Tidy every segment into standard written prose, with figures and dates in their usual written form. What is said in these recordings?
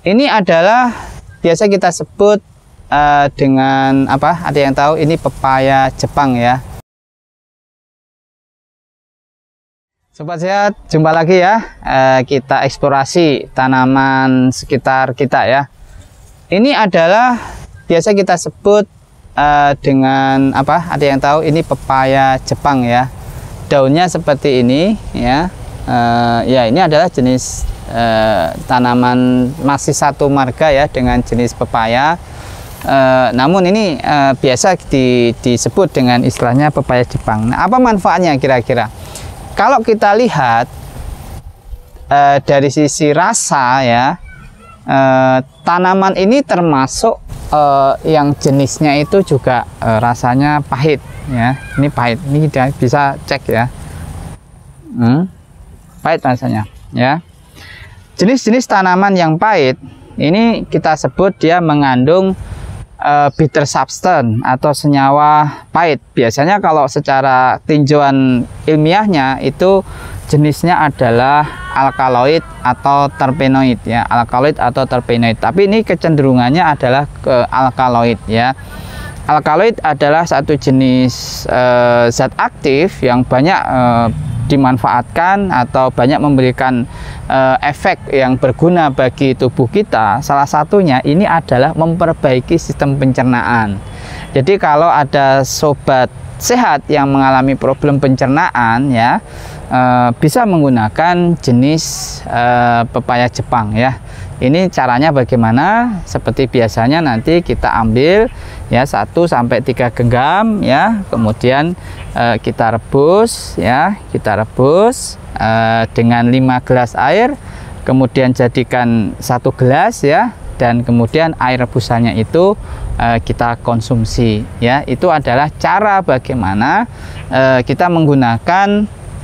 Ini adalah biasa kita sebut dengan apa? Ada yang tahu ini pepaya Jepang ya. Sobat sehat, jumpa lagi ya. Kita eksplorasi tanaman sekitar kita ya. Ini adalah biasa kita sebut dengan apa? Ada yang tahu ini pepaya Jepang ya. Daunnya seperti ini ya. Ya ini adalah jenis tanaman masih satu marga ya dengan jenis pepaya. Namun ini biasa disebut dengan istilahnya pepaya Jepang. Nah, apa manfaatnya kira-kira? Kalau kita lihat dari sisi rasa ya, tanaman ini termasuk yang jenisnya itu juga rasanya pahit ya. Ini pahit, ini kita bisa cek ya. Pahit rasanya ya. Jenis-jenis tanaman yang pahit ini kita sebut dia mengandung bitter substance atau senyawa pahit. Biasanya kalau secara tinjauan ilmiahnya itu jenisnya adalah alkaloid atau terpenoid ya, alkaloid atau terpenoid. Tapi ini kecenderungannya adalah ke alkaloid ya. Alkaloid adalah satu jenis zat aktif yang banyak dimanfaatkan atau banyak memberikan efek yang berguna bagi tubuh kita. Salah satunya ini adalah memperbaiki sistem pencernaan. Jadi kalau ada sobat sehat yang mengalami problem pencernaan ya, bisa menggunakan jenis pepaya Jepang ya. Ini caranya bagaimana? Seperti biasanya nanti kita ambil ya 1-3 genggam ya, kemudian kita rebus ya, dengan 5 gelas air, kemudian jadikan 1 gelas ya, dan kemudian air rebusannya itu kita konsumsi ya. Itu adalah cara bagaimana kita menggunakan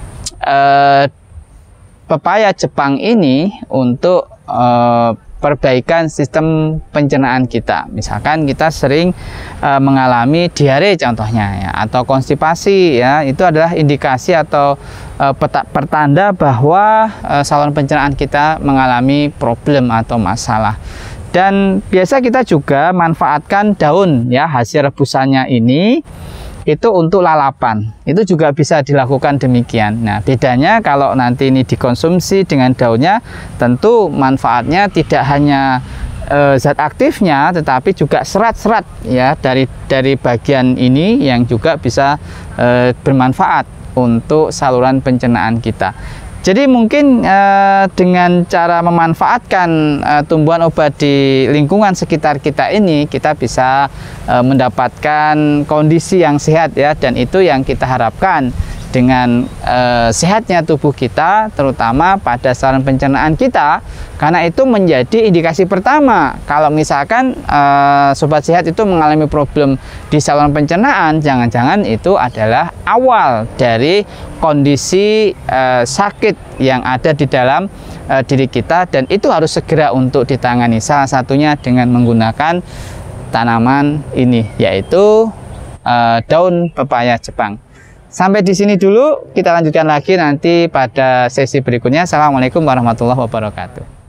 pepaya Jepang ini untuk perbaikan sistem pencernaan kita. Misalkan kita sering mengalami diare contohnya ya, atau konstipasi ya, itu adalah indikasi atau pertanda bahwa saluran pencernaan kita mengalami problem atau masalah. Dan biasa kita juga manfaatkan daun ya, hasil rebusannya ini itu untuk lalapan, itu juga bisa dilakukan demikian. Nah, bedanya kalau nanti ini dikonsumsi dengan daunnya, tentu manfaatnya tidak hanya zat aktifnya, tetapi juga serat-serat ya dari bagian ini yang juga bisa bermanfaat untuk saluran pencernaan kita. Jadi mungkin dengan cara memanfaatkan tumbuhan obat di lingkungan sekitar kita ini, kita bisa mendapatkan kondisi yang sehat ya, dan itu yang kita harapkan dengan sehatnya tubuh kita, terutama pada saluran pencernaan kita, karena itu menjadi indikasi pertama. Kalau misalkan sobat sehat itu mengalami problem di saluran pencernaan, jangan-jangan itu adalah awal dari kondisi sakit yang ada di dalam diri kita, dan itu harus segera untuk ditangani. Salah satunya dengan menggunakan tanaman ini, yaitu daun pepaya Jepang. Sampai di sini dulu, kita lanjutkan lagi nanti pada sesi berikutnya. Assalamualaikum warahmatullahi wabarakatuh.